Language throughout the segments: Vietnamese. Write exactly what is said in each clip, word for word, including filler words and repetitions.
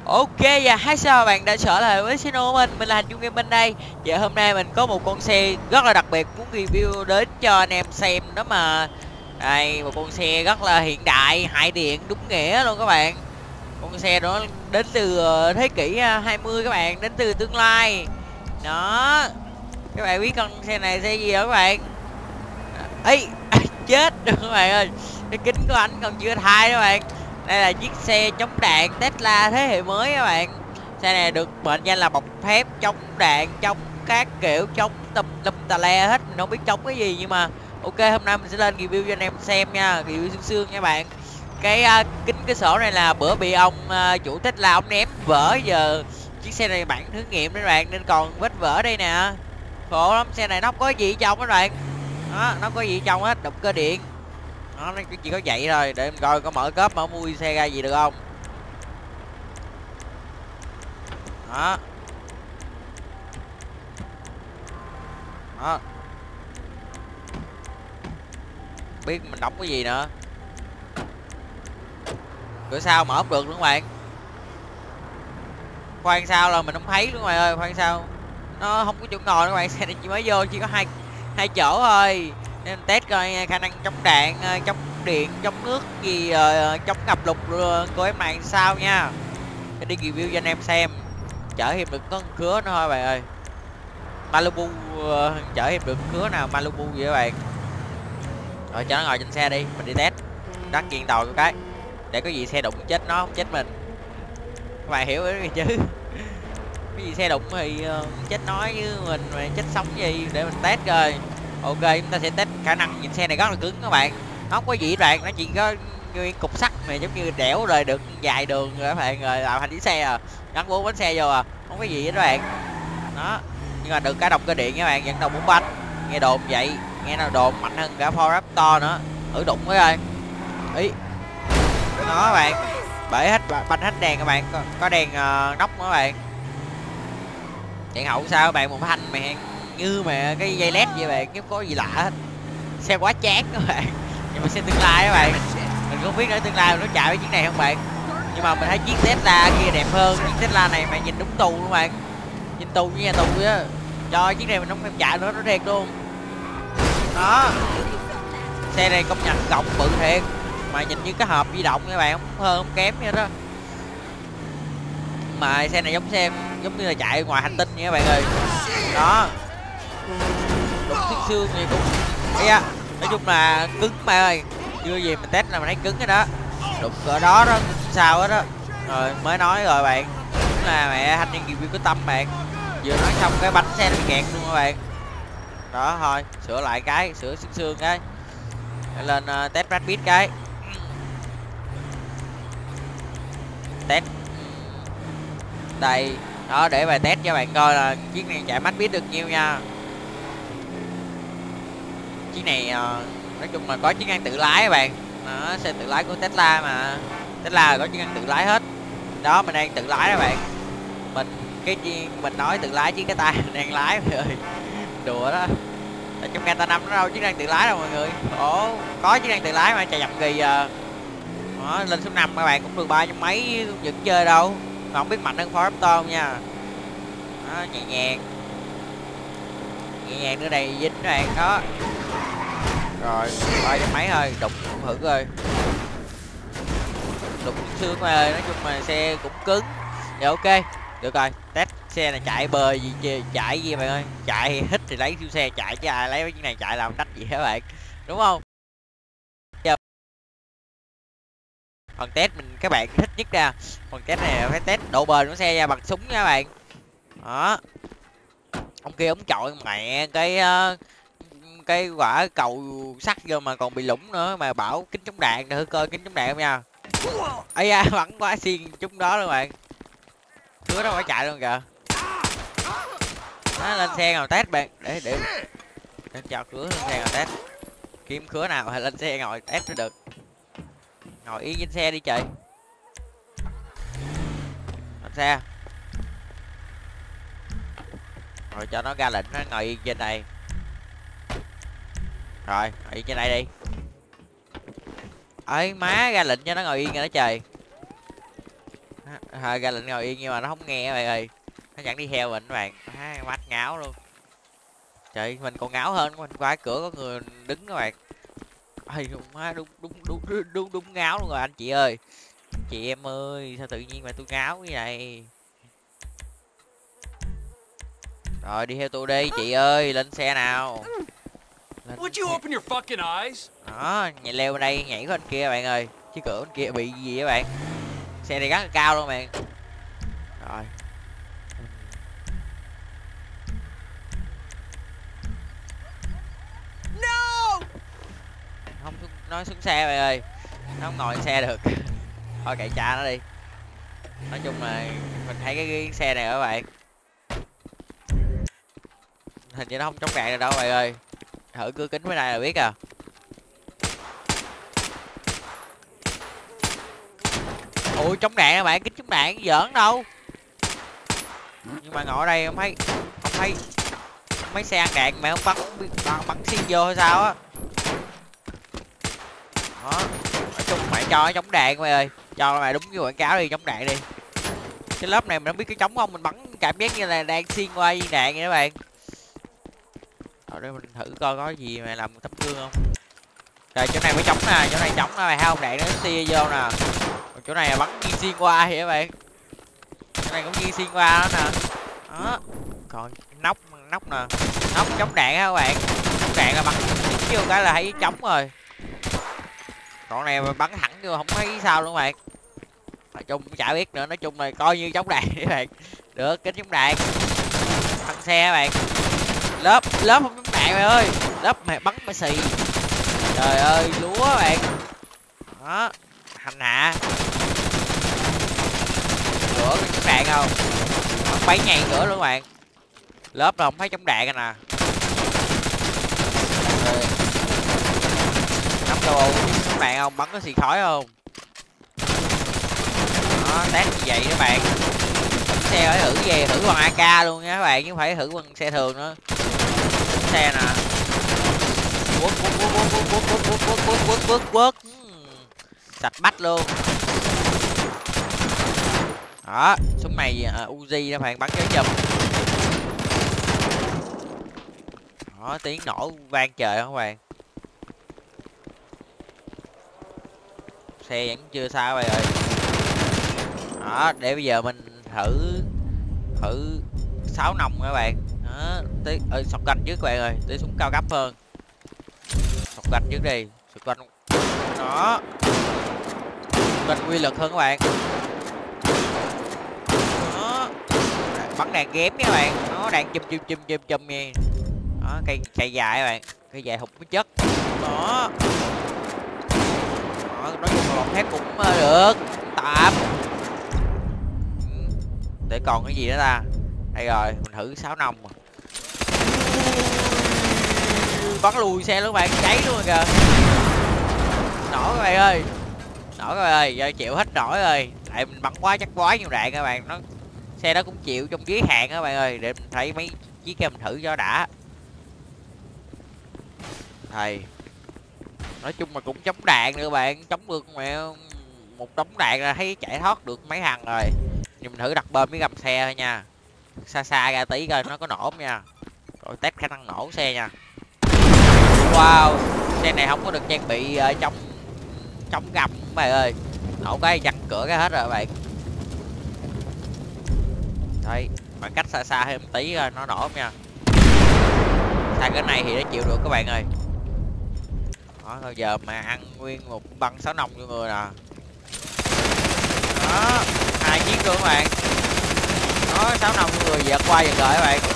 Ok và hi chào bạn đã trở lại với channel của mình, mình là Hành Trung Gaming đây. Và hôm nay mình có một con xe rất là đặc biệt muốn review đến cho anh em xem đó mà. Đây, một con xe rất là hiện đại, hại điện đúng nghĩa luôn các bạn. Con xe đó đến từ thế kỷ hai mươi các bạn, đến từ tương lai. Đó. Các bạn biết con xe này xe gì hả các bạn? Ấy, chết rồi các bạn ơi. Cái kính của ảnh còn chưa thay đó các bạn. Đây là chiếc xe chống đạn Tesla thế hệ mới các bạn. Xe này được mệnh danh là bọc thép chống đạn, chống các kiểu, chống tùm lum tà le hết. Mình không biết chống cái gì nhưng mà ok, hôm nay mình sẽ lên review cho anh em xem nha, review xương xương nha bạn. Cái uh, kính cái sổ này là bữa bị ông uh, chủ Tesla ông ném vỡ, giờ chiếc xe này bản thử nghiệm đấy bạn, nên còn vết vỡ đây nè. Khổ lắm, xe này nó không có gì ở trong các bạn. Đó, nó có gì ở trong hết, động cơ điện. Nó chỉ có vậy thôi, để mình coi có mở cốp mở mui xe ra gì được không. Đó. Đó. Biết mình đóng cái gì nữa. Cửa sau mở không được nữa các bạn. Khoan sau là mình không thấy luôn bạn ơi, khoan sau nó không có chỗ ngồi các bạn, xe này chỉ mới vô chỉ có hai hai chỗ thôi, nên test coi khả năng chống đạn, chống điện, chống nước gì, uh, chống ngập lụt của em này sao nha. Để đi review cho anh em xem. Chở thêm được có cứa nữa thôi bạn ơi. Malibu uh, chở thêm được cứa nào Malibu vậy các bạn. Rồi cho nó ngồi trên xe đi, mình đi test. Đắt kiên đầu cái để có gì xe đụng chết nó không chết mình. Các bạn hiểu cái gì chứ. Cái gì xe đụng thì uh, chết nói với mình mà chết sống gì, để mình test rồi. Ok, chúng ta sẽ test khả năng. Nhìn xe này rất là cứng các bạn, nó không có gì bạn, nó chỉ có nguyên cục sắt mà giống như đẽo rồi được dài đường rồi các bạn, rồi làm thành chiếc xe à, gắn bốn bánh xe vô à, không có gì hết các bạn. Đó, nhưng mà được cái động cơ điện các bạn, dẫn đầu bốn bánh, nghe đồn vậy, nghe nào đồn mạnh hơn cả Ford Raptor nữa. Thử đụng với ơi. Ý đó các bạn, bể hết banh hết đèn các bạn, có, có đèn uh, nóc nữa các bạn. Đèn hậu sao các bạn, một thanh mẹ như mà cái dây led vậy bạn, chứ có gì lạ hết. Xe quá chán các bạn. Nhưng mà xe tương lai các bạn, mình không biết nữa tương lai nó chạy với chiếc này không bạn. Nhưng mà mình thấy chiếc Tesla kia đẹp hơn chiếc Tesla này, mà nhìn đúng tù luôn bạn, nhìn tù như nhà tù á. Cho chiếc này mình không em chạy nữa, nó thiệt luôn. Đó, xe này công nhận gọng bự thiệt, mà nhìn như cái hộp di động các bạn, không hơn không kém vậy đó. Mà xe này giống xe giống như là chạy ngoài hành tinh nha các bạn ơi. Đó, đụng xương xương gì cũng ấy á. Nói chung là cứng mà ơi, chưa gì mình test là mình thấy cứng rồi đó. Đụng cỡ đó đó sao hết đó. Rồi mới nói rồi bạn, đúng là mẹ Thanh Niên review có tâm bạn. Vừa nói xong cái bánh xe nó bị kẹt luôn các bạn. Đó thôi, sửa lại cái, sửa xương xương cái. Lên uh, test Brad Pitt cái. Test đây. Đó, để bài test cho bạn coi là chiếc này chạy Brad Pitt được nhiêu nha. Chiếc này uh, nói chung là có chức năng tự lái các bạn. Đó, xe tự lái của Tesla mà. Tesla có chức năng tự lái hết. Đó, mình đang tự lái đó bạn. Mình cái chi mình nói tự lái chứ cái tay mình đang lái mọi người. Đùa đó. Ở trong Gata năm nó đâu chức năng tự lái đâu mọi người. Ồ, có chức năng tự lái mà chạy dọc kỳ giờ. Đó, lên số năm các bạn cũng được ba trăm mấy vẫn chơi đâu. Mà không biết mạnh hơn Ford Raptor không nha. Đó, nhẹ nhàng. Nhẹ nhàng nữa đây dính các bạn đó. Rồi, ba trăm mấy thôi, đụng thử coi. Đụng xương mà ơi, nói chung là xe cũng cứng. Dạ ok, được rồi, test xe này chạy bờ gì chạy gì bạn ơi, chạy hít thì lấy siêu xe chạy chứ ai lấy cái này chạy làm đách gì các bạn, đúng không? Giờ phần test mình các bạn thích nhất ra, phần test này phải test độ bền của xe ra bằng súng nha các bạn. Đó, ông kia ông chọi mẹ cái uh, cái quả cầu sắt vô mà còn bị lủng nữa, mà bảo kính chống đạn, để thử coi kính chống đạn không nha. Ây da, bắn quá xiên chúng đó luôn bạn. Cứa nó phải chạy luôn kìa. Nó lên xe ngồi test bạn, để để để cho cứa lên xe ngồi test. Kiếm cứa nào hay lên xe ngồi test mới được. Ngồi yên trên xe đi trời. Lên xe. Rồi cho nó ra lệnh nó ngồi yên trên đây. Rồi, ngồi yên trên đây đi. Ơi má, ra lệnh cho nó ngồi yên rồi đó trời. Thôi ra lệnh ngồi yên nhưng mà nó không nghe các bạn ơi, nó chẳng đi theo mình các bạn. À, mắt ngáo luôn. Trời, mình còn ngáo hơn, mình qua cửa có người đứng các bạn. Ây đúng đúng đúng đúng đúng đúng, đúng ngáo luôn rồi anh chị ơi. Chị em ơi, sao tự nhiên mà tôi ngáo như vậy? Rồi đi theo tôi đi chị ơi, lên xe nào. Lên Would you xe. open your fucking eyes? Đó, nhảy leo bên đây nhảy qua bên kia bạn ơi. Chứ cửa bên kia bị gì vậy bạn? Xe này rất là cao luôn bạn. Rồi. No! Không nói xuống xe bạn ơi. Nó không ngồi trên xe được. Thôi kệ cha nó đi. Nói chung là mình thấy cái, cái xe này các bạn. Hình như nó không chống đạn được đâu bạn ơi. Thử cửa kính bên đây là biết à. Ui chống đạn các bạn, kính chống đạn giỡn đâu. Nhưng mà ngồi ở đây không thấy không thấy mấy xe ăn đạn mà không bắn bắn, bắn xuyên vô hay sao á. Đó, nói chung mày cho nó chống đạn mày ơi, cho mày đúng cái quảng cáo đi, chống đạn đi. Cái lớp này mình không biết cái chống không, mình bắn cảm giác như là đang xuyên qua viên đạn vậy đó bạn. Ở đây mình thử coi có gì mà làm tấm gương không. Rồi chỗ này mới chống nè, chỗ này chống nè mày thấy không, đạn nó xia vô nè. Còn chỗ này là bắn nhiên xuyên qua vậy các bạn. Chỗ này cũng nhiên xuyên qua đó nè. Đó. Còn nóc nóc nè, nóc chống đạn á các bạn. Chống đạn là bắn vô cái là thấy chống rồi. Còn này mà bắn thẳng vô không thấy sao luôn các bạn. Nói chung chả biết nữa, nói chung là coi như chống đạn các bạn. Được kính chống đạn. Thằng xe các bạn. Lớp lớp không chống đạn mày ơi. Lớp mày bắn mày xì. Trời ơi lúa các bạn. Đó. Hành hạ. Cửa có chống đạn không? Bắn bấy nhầy cửa luôn các bạn. Lớp là không thấy chống đạn rồi nè. Nắm châu Âu các bạn không, bắn có xì khói không? Đó, test như vậy các bạn. Bắn xe phải thử về thử bằng a ca luôn nha các bạn, chứ không phải thử bằng xe thường nữa. Bắn xe nè. Quất quất quất quất quất quất quất quất quất quất quất quất. Sạch bách luôn. Đó, súng này uh, Uzi các bạn, bắn cái chùm. Đó, tiếng nổ vang trời các bạn. Xe vẫn chưa sao vậy rồi. Đó, để bây giờ mình thử thử sáu nòng các bạn. Đó, tới ơi sọc ganh trước các bạn ơi, tới súng cao cấp hơn. Sọc ganh trước đi, sọc ganh. Đó. Ganh quy lực hơn các bạn. Đó. Bắn đạn ghém nha các bạn. Nó đạn chùm chùm chùm chùm chùm nha. Đó, cây cây dài các bạn, cây dài hụt với chất. Đó. Đó, nói chung là bọn thép cũng được, tạm. Để còn cái gì nữa ta. Đây rồi, mình thử sáu nòng. Bắn lùi xe luôn bạn, cháy luôn rồi kìa. Nổ các bạn ơi. Nổ các bạn ơi, giờ chịu hết nổi rồi. Tại mình bắn quá chắc quá nhiều đạn các bạn. Nó xe đó cũng chịu trong giới hạn các bạn ơi. Để mình thấy mấy chiếc kia mình thử cho đã. Thầy. Nói chung là cũng chống đạn nữa các bạn, chống được mẹ một đống đạn là thấy chạy thoát được mấy thằng rồi. Nhưng mình thử đặt bơm với gầm xe thôi nha. Xa xa ra tí coi nó có nổ không nha. Rồi test khả năng nổ xe nha. Wow, xe này không có được trang bị uh, chống chống gầm các bạn ơi. Nổ cái văng cửa cái hết rồi các bạn. Đây, khoảng cách xa xa thêm tí coi nó nổ không nha. Xa cái này thì nó chịu được các bạn ơi. Đó, thôi giờ mà ăn nguyên một băng sáu nòng cho người nè. Đó, hai chiếc luôn các bạn. Đó, sáu nòng cho người vượt qua vượt lại các bạn.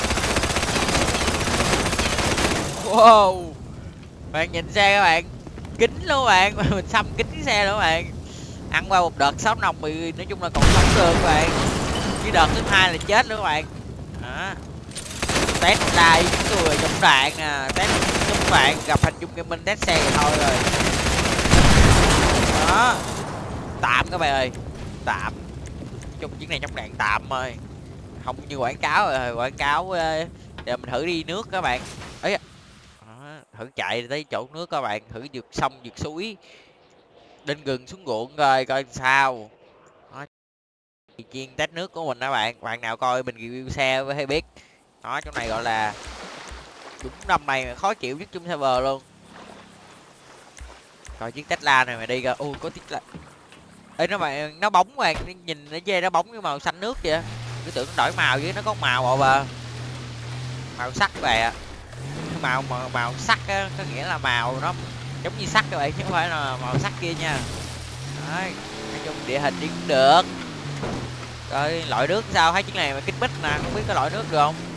Wow, bạn nhìn xe các bạn, kính luôn các bạn, mình xăm kính cái xe nữa các bạn. Ăn qua một đợt sáu nòng thì nói chung là còn sống được các bạn, chứ đợt thứ hai là chết nữa các bạn. Đó. Test lại chúng tôi chống đạn nè, test chống đạn gặp thành chung gaming test xe vậy thôi rồi. Đó, tạm các bạn ơi, tạm. Chung chiếc này chống đạn tạm thôi, không như quảng cáo rồi, quảng cáo để mình thử đi nước các bạn. Ấy, thử chạy tới chỗ nước các bạn, thử vượt sông vượt suối, lên gừng xuống ruộng coi coi sao. Đó. chiên tách nước của mình đó bạn. Bạn nào coi mình review xe mới hay biết. Đó, chỗ này gọi là đúng năm này khó chịu nhất trong server luôn. Coi chiếc Tesla này mà đi ra, ui có Tesla. Ê nó mà nó bóng bạn, nhìn nó dê nó bóng như màu xanh nước vậy. Cứ tưởng nó đổi màu với nó có màu bà. Màu sắc về à. Màu màu, màu sắc á, có nghĩa là màu nó giống như sắt các bạn chứ không phải là màu sắc kia nha. Đấy, nói chung địa hình đi cũng được. Rồi loại nước sao, thấy chiếc này mà kích bích nè, không biết có loại nước được không.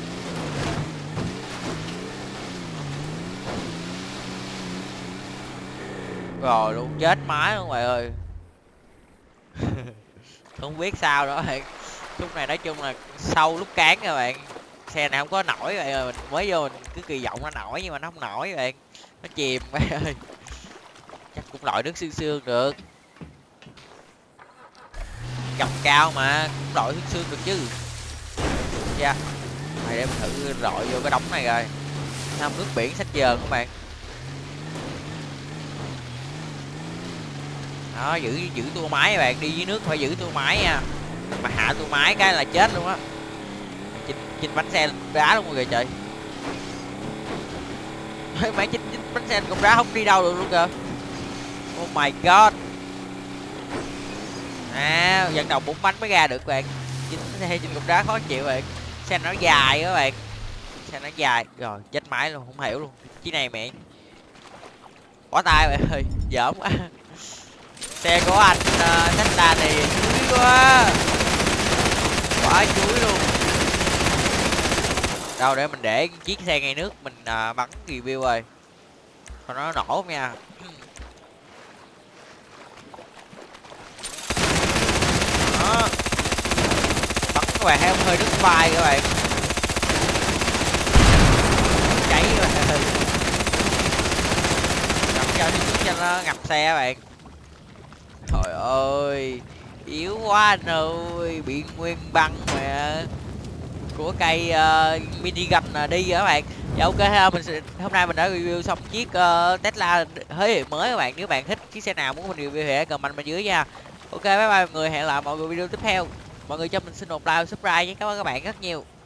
Rồi luôn, chết máy luôn bạn ơi. Không biết sao đó bạn. Lúc này nói chung là sâu lúc cán các bạn. Xe này không có nổi vậy rồi, mình mới vô mình cứ kỳ vọng nó nổi nhưng mà nó không nổi bạn. Nó chìm bạn ơi. Chắc cũng loại nước xương xương được. Gầm cao mà, cũng loại nước xương được chứ. Dạ. Này để mình thử loại vô cái đống này rồi. Thăm nước biển sách dờn các bạn. Đó, giữ giữ tua máy các bạn, đi dưới nước phải giữ tua máy nha. Mà hạ tua máy cái là chết luôn á. Chinh, chinh bánh xe đá luôn rồi trời. Mày chinh, chinh bánh xe cục đá không đi đâu được luôn kìa. Oh my god. À, vận động bốn bánh mới ra được bạn. Chinh xe trên cục đá khó chịu bạn. Xe nó dài các bạn. Xe nó dài. Rồi, chết máy luôn, không hiểu luôn. Chiếc này mẹ. Bỏ tay bạn ơi, giỡn quá. Xe của anh uh, Tesla này chuối quá. Quá chuối luôn. Đâu để mình để chiếc xe ngay nước mình uh, bắn review rồi. Còn nó nổ không nha. Đó. Bắn các bạn thấy không, hơi đứt vai các bạn. Cháy các bạn ơi. Ngập cho đi cho nó ngập xe các bạn. Trời ơi, yếu quá anh ơi, bị nguyên băng mà của cây uh, minigun là đi rồi các bạn. Dạ ok ha, mình sẽ, hôm nay mình đã review xong chiếc uh, Tesla thế hệ mới các bạn. Nếu bạn thích chiếc xe nào muốn mình review thì hãy comment bên dưới nha. Ok bye bye mọi người, hẹn lại mọi người video tiếp theo. Mọi người cho mình xin một like subscribe nhé, cảm ơn các bạn rất nhiều.